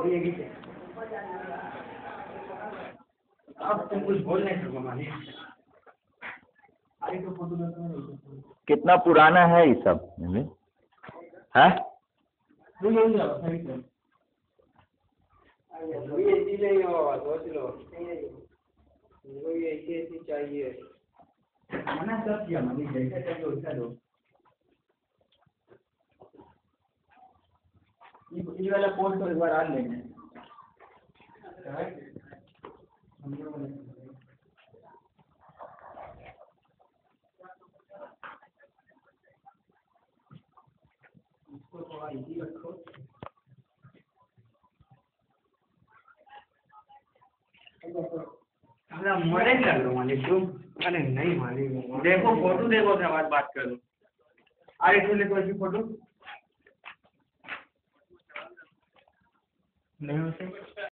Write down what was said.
आप तुम कुछ बोल नहीं सको मानी। कितना पुराना है ये सब है? ऐसी नहीं हो बाबा, सोच लो ऐसी चाहिए। मना सब किया मानी, जैसा चाहिए वैसा दो। ये वाला पोस्ट तो एक बार आ लेंगे। इसको थोड़ा इजी रखो। हमारा मॉडल कर लो मालिक तुम। अरे नहीं मालिक, देखो फोटो देखो, उसके बाद बात करो। अरे तुम देखो ऐसी फोटो नहीं होती।